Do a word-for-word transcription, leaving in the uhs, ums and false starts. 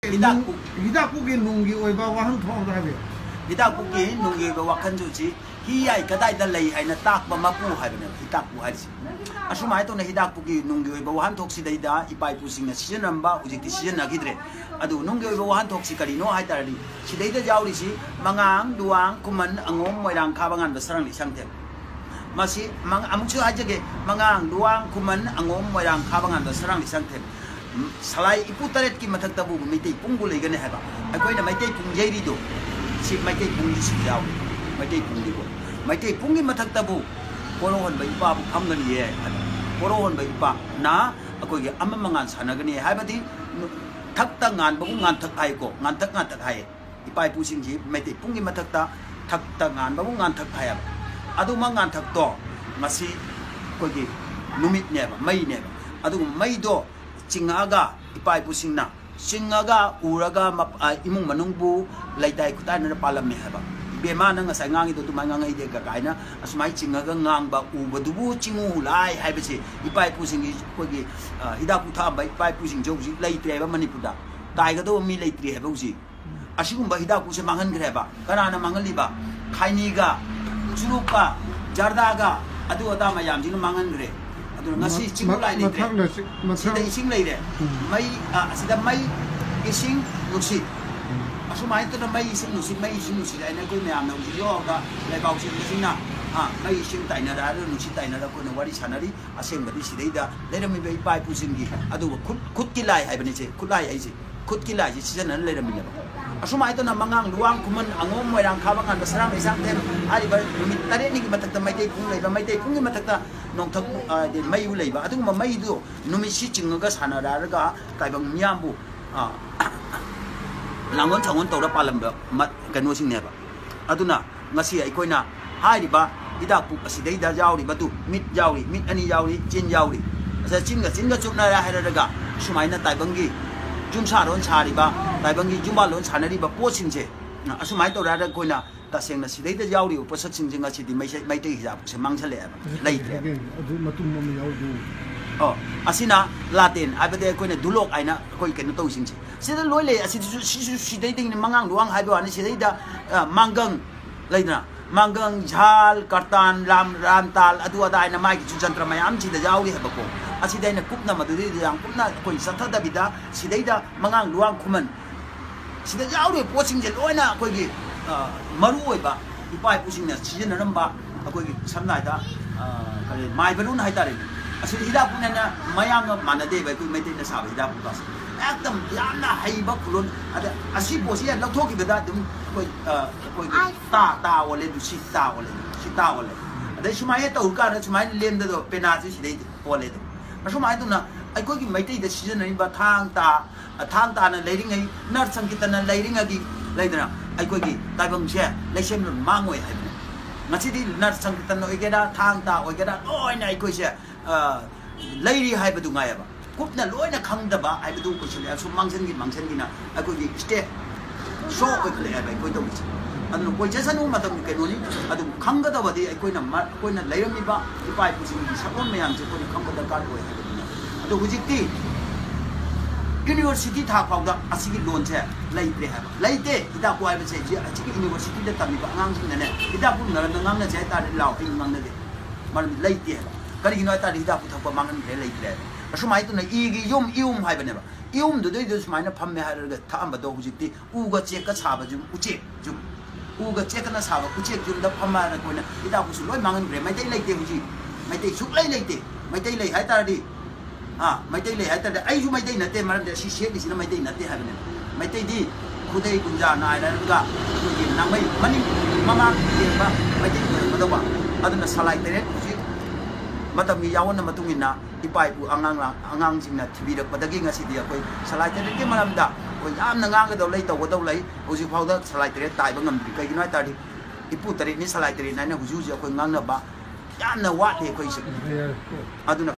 Hidak hidak puki nunggi oi ba wahan thong da be. Hidak puki nunggi ba wakan ju ji hi ai kadai da lei hai na tak ba ma pu hai ne hidak pu hai si. Asumai to na hidak puki nunggi oi ba wahan thok si dai da ipai pu sing na season namba uji ti season na gidre. Adu nunggi oi ba wahan thok si kari no hai ta ri. Si dai da jaw ri si mangang duang kuman angom moirang kha bangan ba sarang li sang te. Masih mang amuchu aja ge mangang duang kuman angom moirang kha bangan ba sarang li sang te. Salai ipu taret ki mathak tabu maitai pungbu leigane haba akoina maitai pungjai ri do si maitai pungji si jaw maitai pungdi ko maitai pungi mathak tabu koron bai pa bu khamgani ye koron bai pa na akoi ge amma mangan sanagani habati thak ta ngan bu ngan thak ai ko ngan thak ngan thak ai ipai pu sing ji maitai pungi mathak ta thak ta ngan bu ngan thak ai adu ma ngan thak to masi koi ge numit ne ba mai ne ba adu mai do Cingaga ipai pusing na singaga uraga imung manungbu laitai kutai na palam me haba bema na nga sai ngangi to tumai ngangai de ga kaina asmai cingaga ngang ba u badubu cingu lai hai bese ipai pusing ko gi hidaku tha ba ipai pusing jo ji laitre ba manipurda tai ga do mi laitre haba uji asigumba hidaku se mangan gre ba kana na mangali ba khaini ga churuka jardaga adu ada mayam jinu mangan gre adu ngasi cingu lai ni sida ising lai de mai sida mai ising nusit asumai to na mai ising nusit mai ising nusit ai na ko me am na uji yo ga lai ba usi ising na ha mai ising tai na da nusit tai na da ko na wari sanari aseng ba di sidai da lai mi bai pai pu sing gi adu khut khut ki lai ai bani che khut lai ai ji khut ki lai ji season nan lai mi ba asumai to na mangang luang kuman angom moirang kha bangan basrang isang tem ari ba mi tare ni ki matak ta mai dei pung lai ba mai dei pung gi matak ta nong thak de mai u lai ba adu ma mai du numi si chinga sana da ga kai bang miam bu a langon changon to da palam ba mat kanu sing ne ba aduna ngasi ai koina hai ri ba idak pu asi dei da jaw ri ba tu mit jaw ri mit ani jaw ri chin jaw ri asa chin ga chin ga chup na ra hai ra ga sumai na tai bang gi jum sa ron sa ri ba tai bang gi jum ba lon sa na ri ba po sing je asumai to ra da koina ta seng na si dei da jaw ri po sa sing jing ga si di mai mai dei ja se mang chale ba lai adu matum mo mi yaw du oh asina latin abade koina dulok aina koi ken to sing sida loi le asi si si dei ding mangang luang hai ba ni si dei da manggang laina manggang jhal kartan ram ram tal adu ada aina mai ki jantra mayam chi da jaw ri ha ba ko asi dei na kupna ma du dei yang kupna koi satha da bida si dei da mangang luang khuman si da jaw ri po sing je loi na koi gi maru oi ba ipai pu sing na si na ram ba koi gi samnai da kare mai balun hai ta re asi hidak pu na mayam ma na de ba koi mai de na sa ba hidak pu ta ekdam yamna haiba kulon ada asi posi ya lakho ki beda dum koi koi ta ta wale du si ta wale si ta wale ada sumai ta u ka na sumai lem da do pena si si dei wale do asumai tu na ai koi ki mai dei da season ni ba thang ta thang ta na leiring ai nar sangkita na leiring agi leidana ai koi ki tai bang che leisem lon mangoi hai ngasi di nar sangkita no igeda thang ta ogeda oi na ai koi se leiri hai ba du ngai ba kupna loina khangdaba ai du ko chile asu mangsen gi mangsen gi na ako gi ste so ko le ai ko to anu ko je sanu matam ke no ni adu khangda ba di ai ko na ko na leiram ni ba ipai pu sing sapon mayam je ko ni khangda ka ko ai adu hujik ti university tha phau da asigi lon che lai pre ha lai te ida ko ai ba che ji asigi university da tam ni ba ngang sing ne ida pu na ngang na che ta lao pi ngang na de mar lai te kari gi no ta ida pu tha ko mangan ke lai pre asumai tu na igi yum yum hai bane ba yum du dei du sumai na pham me ha ra tha am ba do hujik ti u ga che ka cha ba jum u che jum u ga che ka na sa ba u che jum da pham ma na ko na ida ku su loi mangan gre mai dei lai te huji mai dei suk lai lai te mai dei lai hai ta di ha mai dei lai hai ta ai ju mai dei na te mar de si she di si na mai dei na te ha bane mai dei di khu dei kun ja na ai na ga ku gi na mai mani mama ke ba mai dei ma do ba aduna salai te re huji matam gi yawan na matungin na ipai pu angang angang sing na thibi rak padagi ngasi dia koi salai te ke malam da koi yam na ngang ga do lai to go do lai huji phau da salai te tai ba ngam di kai gi noi ta di ipu tari ni salai te na na huju ji koi ngang na ba yam na wa de koi sik aduna